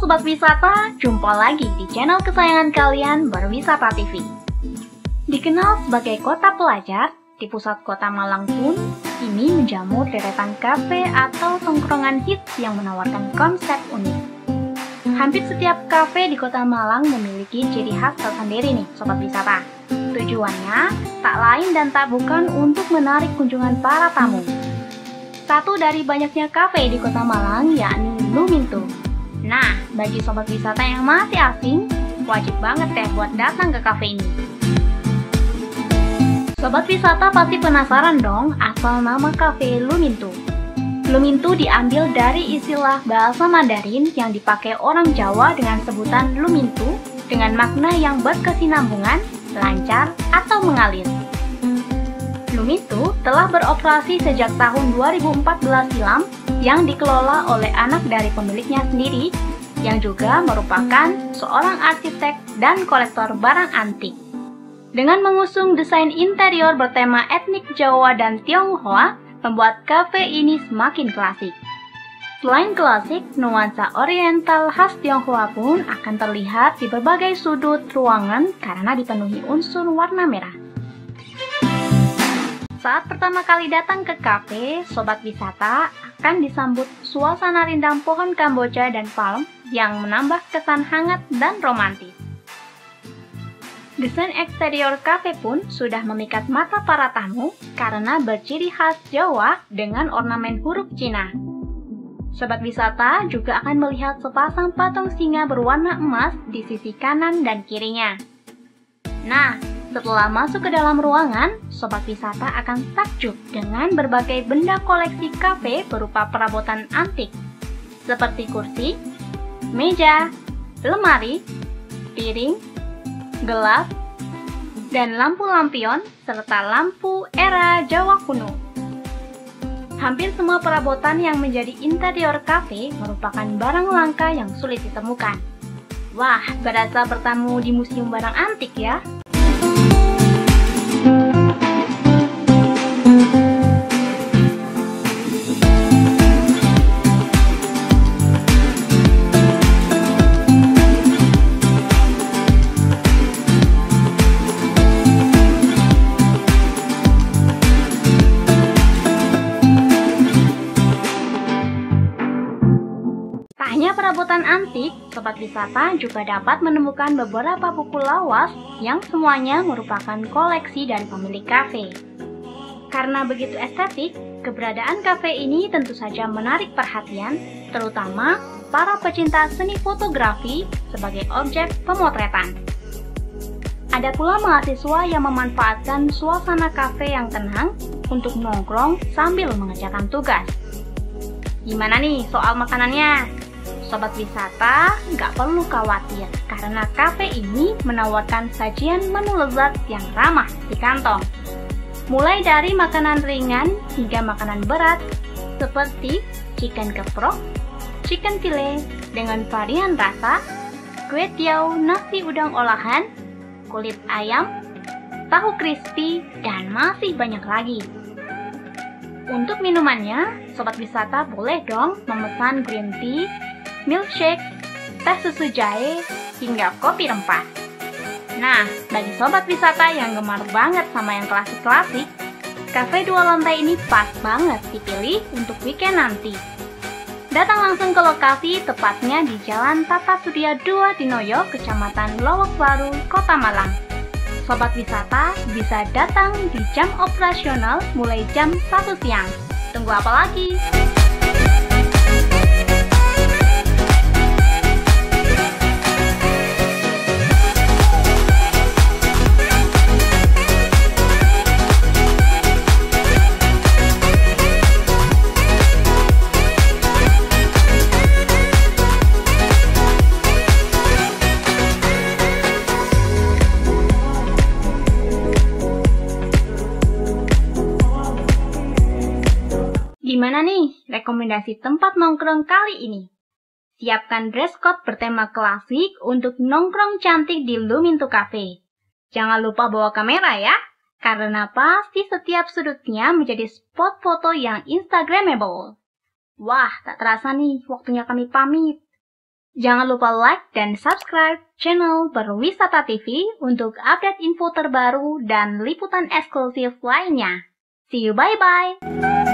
Sobat Wisata, jumpa lagi di channel kesayangan kalian Berwisata TV. Dikenal sebagai kota pelajar, di pusat kota Malang pun ini menjamu deretan kafe atau tongkrongan hits yang menawarkan konsep unik. Hampir setiap kafe di kota Malang memiliki ciri khas tersendiri nih Sobat Wisata. Tujuannya tak lain dan tak bukan untuk menarik kunjungan para tamu. Satu dari banyaknya kafe di kota Malang yakni Lumintu. Nah, bagi Sobat Wisata yang masih asing, wajib banget deh buat datang ke kafe ini. Sobat Wisata pasti penasaran dong asal nama kafe Lumintu. Lumintu diambil dari istilah bahasa Mandarin yang dipakai orang Jawa dengan sebutan Lumintu dengan makna yang berkesinambungan, lancar, atau mengalir. Lumintu telah beroperasi sejak tahun 2014 silam yang dikelola oleh anak dari pemiliknya sendiri yang juga merupakan seorang arsitek dan kolektor barang antik. Dengan mengusung desain interior bertema etnik Jawa dan Tionghoa, membuat kafe ini semakin klasik. Selain klasik, nuansa oriental khas Tionghoa pun akan terlihat di berbagai sudut ruangan karena dipenuhi unsur warna merah. Saat pertama kali datang ke kafe, Sobat Wisata akan disambut suasana rindang pohon kamboja dan palm yang menambah kesan hangat dan romantis. Desain eksterior kafe pun sudah memikat mata para tamu karena berciri khas Jawa dengan ornamen huruf Cina. Sobat Wisata juga akan melihat sepasang patung singa berwarna emas di sisi kanan dan kirinya. Nah, setelah masuk ke dalam ruangan, Sobat Wisata akan takjub dengan berbagai benda koleksi kafe berupa perabotan antik, seperti kursi, meja, lemari, piring, gelas, dan lampu lampion, serta lampu era Jawa kuno. Hampir semua perabotan yang menjadi interior kafe merupakan barang langka yang sulit ditemukan. Wah, berasa bertamu di museum barang antik ya! Tak hanya perabotan antik, Sobat Wisata juga dapat menemukan beberapa buku lawas yang semuanya merupakan koleksi dari pemilik kafe. Karena begitu estetik, keberadaan kafe ini tentu saja menarik perhatian, terutama para pecinta seni fotografi sebagai objek pemotretan. Ada pula mahasiswa yang memanfaatkan suasana kafe yang tenang untuk nongkrong sambil mengerjakan tugas. Gimana nih soal makanannya? Sobat Wisata nggak perlu khawatir karena kafe ini menawarkan sajian menu lezat yang ramah di kantong. Mulai dari makanan ringan hingga makanan berat seperti chicken geprek, chicken fillet dengan varian rasa, kue tiaw nasi udang olahan, kulit ayam, tahu crispy, dan masih banyak lagi. Untuk minumannya, Sobat Wisata boleh dong memesan green tea, milkshake, teh susu jahe, hingga kopi rempah. Nah, bagi Sobat Wisata yang gemar banget sama yang klasik-klasik, kafe 2 lantai ini pas banget dipilih untuk weekend nanti. Datang langsung ke lokasi, tepatnya di Jalan Tata Surya 2 di Noyo, Kecamatan Lowok Baru, Kota Malang. Sobat Wisata bisa datang di jam operasional mulai jam 1 siang. Tunggu apa lagi? Gimana nih rekomendasi tempat nongkrong kali ini? Siapkan dress code bertema klasik untuk nongkrong cantik di Lumintu Cafe. Jangan lupa bawa kamera ya, karena pasti setiap sudutnya menjadi spot foto yang instagramable. Wah, tak terasa nih waktunya kami pamit. Jangan lupa like dan subscribe channel Berwisata TV untuk update info terbaru dan liputan eksklusif lainnya. See you, bye-bye!